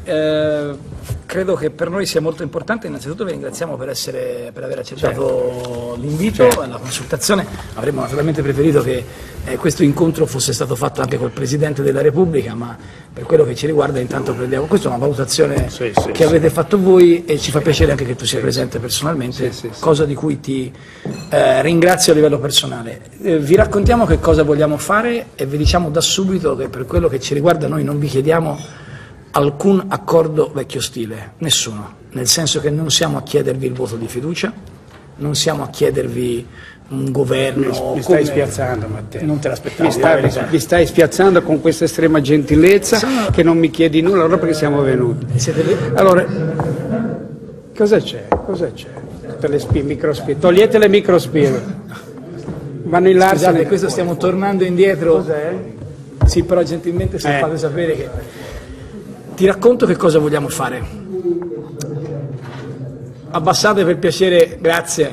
credo che per noi sia molto importante. Innanzitutto vi ringraziamo per aver accettato l'invito alla consultazione. Avremmo naturalmente preferito che questo incontro fosse stato fatto anche col Presidente della Repubblica, ma per quello che ci riguarda intanto prendiamo. Questa è una valutazione che avete fatto voi e ci fa piacere anche che tu sia presente personalmente, cosa di cui ti ringrazio a livello personale. Vi raccontiamo che cosa vogliamo fare e vi diciamo da subito che per quello che ci riguarda noi non vi chiediamo alcun accordo vecchio stile, nessuno, nel senso che non siamo a chiedervi il voto di fiducia, non siamo a chiedervi un governo. Mi stai spiazzando, Matteo. Non te l'aspettavi. Mi stai spiazzando con questa estrema gentilezza che non mi chiedi nulla, allora perché siamo venuti. Allora, cosa c'è? Cosa c'è? Tutte le microspie. Togliete le microspie. Vanno in là. Scusate, questo stiamo tornando indietro. Cos'è? Sì, però gentilmente se fate sapere che... Ti racconto che cosa vogliamo fare. Abbassate per piacere, grazie.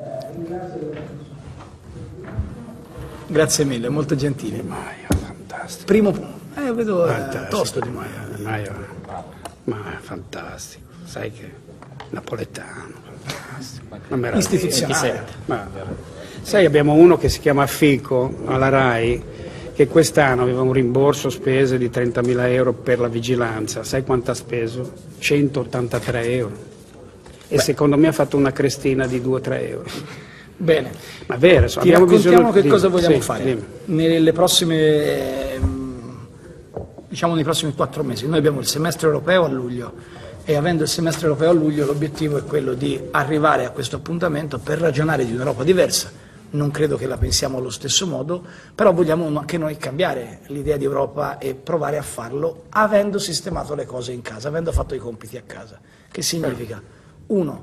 Grazie mille, molto gentile. Di Maio, fantastico. Primo punto. Vedo tosto Di Maio. Ma è fantastico. Sai che napoletano, fantastico. Istituzionale. Sai, abbiamo uno che si chiama Fico alla RAI, che quest'anno aveva un rimborso spese di 30.000 euro per la vigilanza. Sai quanto ha speso? 183 euro. E secondo me ha fatto una crestina di 2-3 euro. Bene. Ma vero, ti raccontiamo che cosa vogliamo fare. Nelle prossime, diciamo nei prossimi 4 mesi. Noi abbiamo il semestre europeo a luglio e avendo il semestre europeo a luglio l'obiettivo è quello di arrivare a questo appuntamento per ragionare di un'Europa diversa. Non credo che la pensiamo allo stesso modo, però vogliamo anche noi cambiare l'idea di Europa e provare a farlo avendo sistemato le cose in casa, avendo fatto i compiti a casa. Che significa? 1.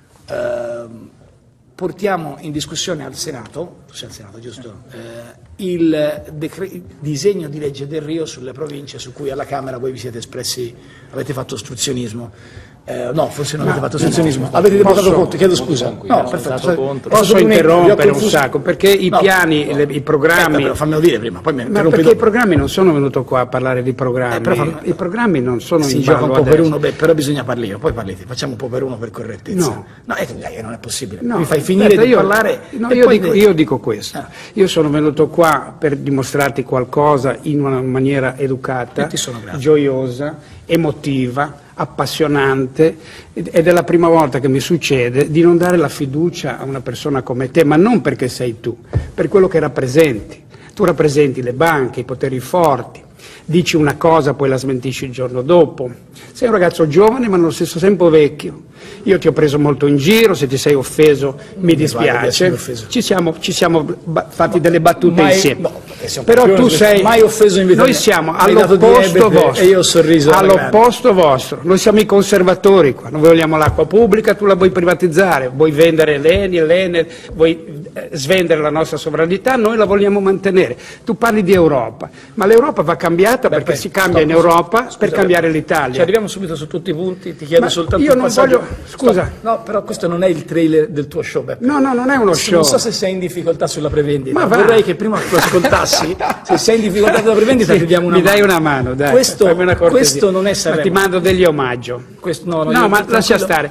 Portiamo in discussione al Senato, tu sei al Senato, giusto? Il disegno di legge del Rio sulle province su cui alla Camera voi vi siete espressi, avete fatto ostruzionismo. No, forse non avete fatto ostruzionismo. Avete votato contro, chiedo scusa. No, perfetto. Posso interrompere un sacco, perché i piani, i programmi... Però fammelo dire prima, poi mi interrompi. Perché i programmi non sono venuto qua a parlare di programmi, i programmi non sono in gioca un po' per uno, però bisogna parlare io, poi parlite, facciamo un po' per uno per correttezza. No, non è possibile. Mi fai finire di parlare. Io dico questo, io sono venuto qua per dimostrarti qualcosa in una maniera educata, gioiosa, emotiva, appassionante, ed è la prima volta che mi succede di non dare la fiducia a una persona come te, ma non perché sei tu, per quello che rappresenti. Tu rappresenti le banche, i poteri forti, dici una cosa poi la smentisci il giorno dopo. Sei un ragazzo giovane ma nello stesso tempo vecchio. Io ti ho preso molto in giro, se ti sei offeso mi dispiace, ci siamo fatti delle battute insieme. No, però tu sei mai offeso in vita noi siamo all'opposto vostro, e io ho sorriso all'opposto vostro. Noi siamo i conservatori qua, noi vogliamo l'acqua pubblica, tu la vuoi privatizzare, vuoi vendere l'Enel, vuoi svendere la nostra sovranità, noi la vogliamo mantenere. Tu parli di Europa, ma l'Europa va cambiata perché si cambia in Europa per cambiare l'Italia. Ci arriviamo subito su tutti i punti, ti chiedo soltanto io non voglio... Scusa. No, però questo non è il trailer del tuo show, Beppe. No, non è uno show. Non so se sei in difficoltà sulla prevendita, ma vorrei che prima lo ascoltassi. Se sei in difficoltà sulla prevendita ti diamo una mano. Mi dai una mano, dai. Questo non è Sanremo. Ma ti mando degli omaggio. No, ma lascia stare.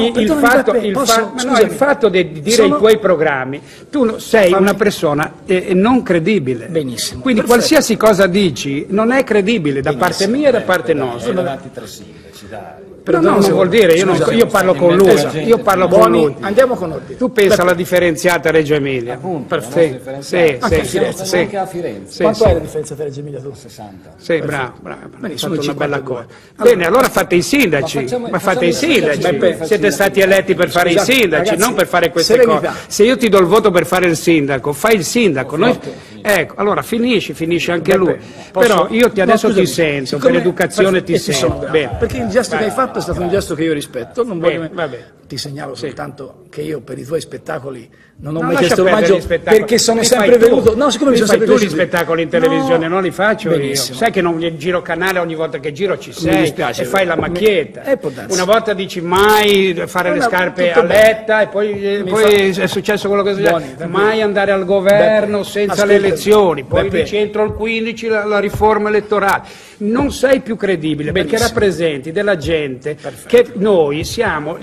Il fatto di dire i tuoi programmi, tu sei una persona non credibile. Benissimo. Quindi qualsiasi cosa dici non è credibile da parte mia e da parte nostra. Sono davanti 3 sindaci, dai. No, non vuol dire, io parlo con lui, Andiamo con ordine. Tu pensa alla differenziata Reggio Emilia. Appunto, perfetto. Anche a Firenze. Quanto è la differenza tra Reggio Emilia e tu? 60. Sì, bravo. Benissimo, una bella cosa. Bene, allora fate i sindaci. Ma fate i sindaci. Siete stati eletti per fare i sindaci, non per fare queste cose. Se io ti do il voto per fare il sindaco, fai il sindaco. Ecco, allora finisce anche lui. Però io adesso ti sento, per l'educazione ti sento. Perché il gesto che hai fatto è stato un gesto che io rispetto, non voglio... Ti segnalo soltanto che io per i tuoi spettacoli non ho mai chiesto omaggio perché sono sempre venuto. No, siccome mi sono sempre piaciuti. Tu gli spettacoli in televisione non li faccio benissimo. Io. Sai che non giro canale, ogni volta che giro ci sei e fai la macchietta. Una volta dici mai fare le scarpe a Letta e poi è successo quello che è successo. Mai andare al governo senza le elezioni, poi dici entro il 15 la riforma elettorale. Non sei più credibile perché rappresenti della gente che noi siamo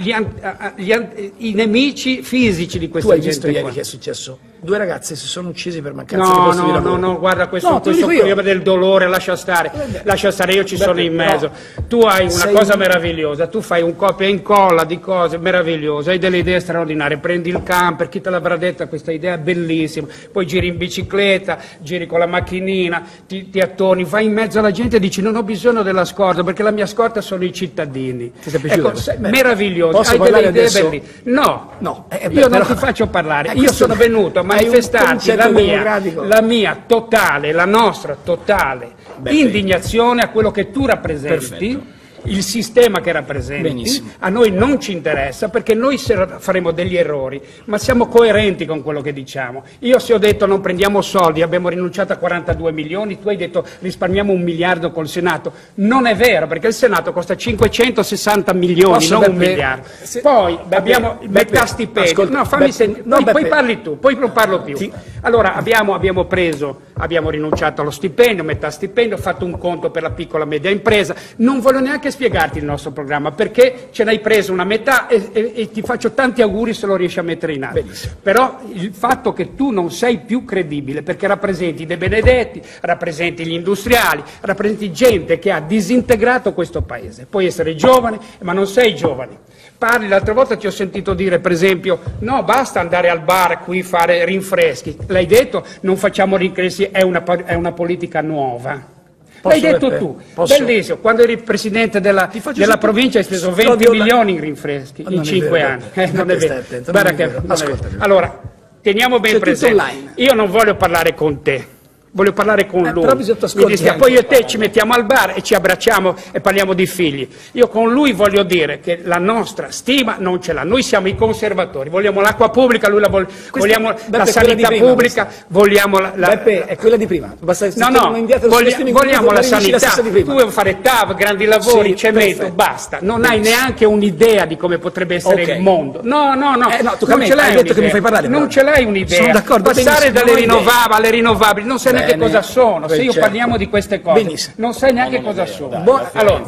i nemici fisici di questa gente. Ieri che è successo? 2 ragazzi si sono uccisi per mancanza di posti di lavoro. No, guarda, questo problema del dolore, lascia stare, io ci sono in mezzo. Tu hai una cosa meravigliosa, tu fai un copia e incolla di cose meravigliose, hai delle idee straordinarie, prendi il camper, chi te l'avrà detta questa idea bellissima, poi giri in bicicletta, giri con la macchinina, ti attoni, vai in mezzo alla gente e dici non ho bisogno della scorta perché la mia scorta sono i cittadini. Ti sei piaciuto? Meraviglioso, hai delle idee bellissime. No, io non ti faccio parlare, io sono venuto a manifestarci la mia totale, la nostra totale indignazione a quello che tu rappresenti, il sistema che rappresenti. Benissimo. A noi non ci interessa perché noi faremo degli errori, ma siamo coerenti con quello che diciamo. Io se ho detto non prendiamo soldi, abbiamo rinunciato a 42 milioni, tu hai detto risparmiamo 1 miliardo col Senato. Non è vero, perché il Senato costa 560 milioni, non 1 miliardo. Poi abbiamo metà stipendio. Ascolta, no, fammi sentire. Poi parli tu, poi non parlo più. Allora abbiamo rinunciato allo stipendio, metà stipendio, fatto un conto per la piccola e media impresa. Non voglio neanche spiegarti il nostro programma perché ce l'hai preso una metà e ti faccio tanti auguri se lo riesci a mettere in atto. Benissimo. Però il fatto che tu non sei più credibile perché rappresenti De Benedetti, rappresenti gli industriali, rappresenti gente che ha disintegrato questo paese. Puoi essere giovane ma non sei giovane. Parli, l'altra volta ti ho sentito dire per esempio no basta andare al bar qui fare rinfreschi, l'hai detto non facciamo rinfreschi, è una politica nuova. L'hai detto tu, bellissimo, quando eri presidente della provincia hai speso 20 milioni in rinfreschi in 5 anni. Non è vero. Allora, teniamo ben presente, io non voglio parlare con te, voglio parlare con lui. Poi io e te ci mettiamo al bar e ci abbracciamo e parliamo di figli. Io con lui voglio dire che la nostra stima non ce l'ha. Noi siamo i conservatori, vogliamo l'acqua pubblica, lui vogliamo la sanità pubblica, vogliamo Beppe, è quella di prima. Vogliamo la sanità. Tu vuoi fare TAV, grandi lavori, cemento, basta. Non hai neanche un'idea di come potrebbe essere il mondo. No, tu ce l'hai detto che mi fai parlare. Non ce l'hai un'idea. Sono d'accordo. Passare dalle rinnovabili alle rinnovabili, non sai neanche cosa sono. Se io parliamo di queste cose, non sai neanche cosa sono.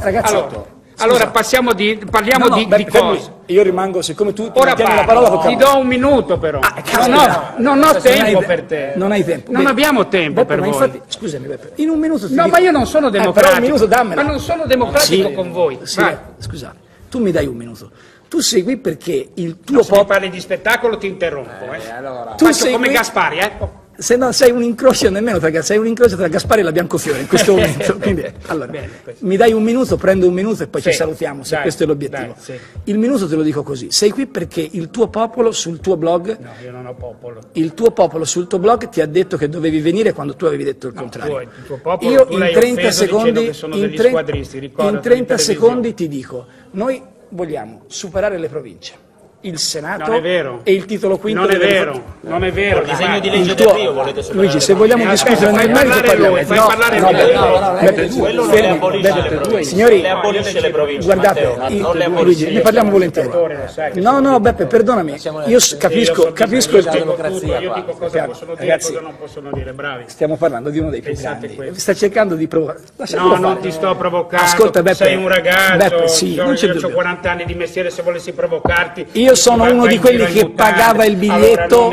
Allora parliamo di cose. Io rimango, siccome tu ora la parola, ti do 1 minuto però. Non ho tempo per te. Non hai tempo. Non abbiamo tempo per voi. Infatti, scusami Beppe, in 1 minuto No, ma io non sono democratico. Però 1 minuto dammela. Ma non sono democratico con voi. Scusate, tu mi dai 1 minuto. Tu sei qui perché il tuo popolo... Se parli di spettacolo ti interrompo. Allora. Tu faccio come Gaspari, Se no sei un incrocio nemmeno tra Gaspari e la Biancofiore in questo momento. Quindi, allora, mi dai 1 minuto, prendo 1 minuto e poi ci salutiamo, se questo è l'obiettivo. Il minuto te lo dico così, sei qui perché il tuo popolo sul tuo blog... No, io non ho popolo. Il tuo popolo sul tuo blog ti ha detto che dovevi venire quando tu avevi detto il contrario. Il tuo popolo, io tu in 30 secondi, in 30 secondi ti dico, noi vogliamo superare le province, il Senato e il titolo quinto. Non è vero. Il disegno di legge del Rio volete superare. Luigi, se vogliamo discutere nel merito parliamo. Fai parlare quello non le abolisce signori, le abolisce le province. Guardate, Luigi, ne parliamo volentieri. No, Beppe, perdonami. Io capisco il democrazia. Io dico cosa possono dire e cosa non possono dire, bravi. Stiamo parlando di uno dei più grandi. Sta cercando di provocare. No, non ti sto provocando. Ascolta, Beppe. Sei un ragazzo. Io ho 40 anni di mestiere, se volessi provocarti. Io sono uno di quelli che pagava il biglietto,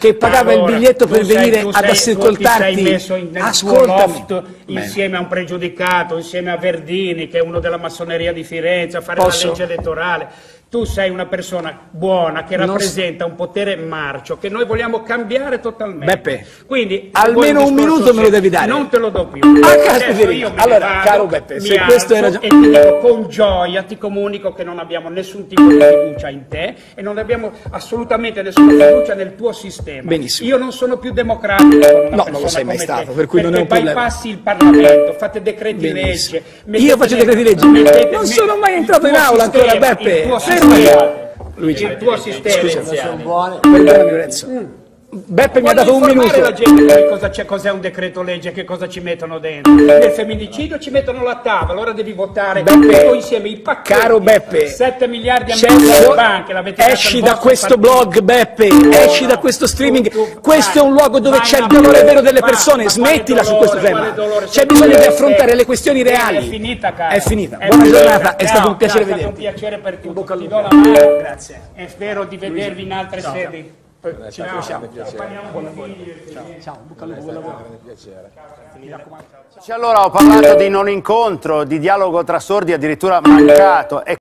per venire ad ascoltarti. Ascoltami. Insieme a un pregiudicato, insieme a Verdini, che è uno della massoneria di Firenze, a fare la legge elettorale. Tu sei una persona buona che rappresenta un potere marcio che noi vogliamo cambiare totalmente. Beppe, quindi almeno 1 minuto me lo devi dare. Non te lo do più. Allora, caro Beppe, se questo era e ti dico con gioia, ti comunico che non abbiamo nessun tipo di fiducia in te e non abbiamo assolutamente nessuna fiducia nel tuo sistema. Benissimo. Io non sono più democratico. No, non lo sei mai stato, per cui non è un problema. Bypassi il Parlamento, fate decreti legge. Io faccio decreti legge. Non sono mai entrato in aula ancora, Beppe. Luigi, il tuo sistema. perdonami Lorenzo. Beppe mi ha dato un minuto. La gente cos'è un decreto legge, che cosa ci mettono dentro. Nel femminicidio ci mettono la TAV, allora devi votare tutto insieme i pacchetti. Caro Beppe, 7 miliardi a mezzo banche, esci da questo blog Beppe, esci da questo streaming, questo è un luogo dove c'è il dolore vero delle persone, smettila su questo tema, c'è bisogno di affrontare le questioni reali. È finita, caro. È finita, buona giornata, è stato un piacere vederti. È stato un piacere per tutti, ti do la mano, grazie, e spero di vedervi in altre sedi. Ciao. Ciao, bocca al lupo, buon lavoro. Allora ho parlato di non incontro, di dialogo tra sordi addirittura mancato.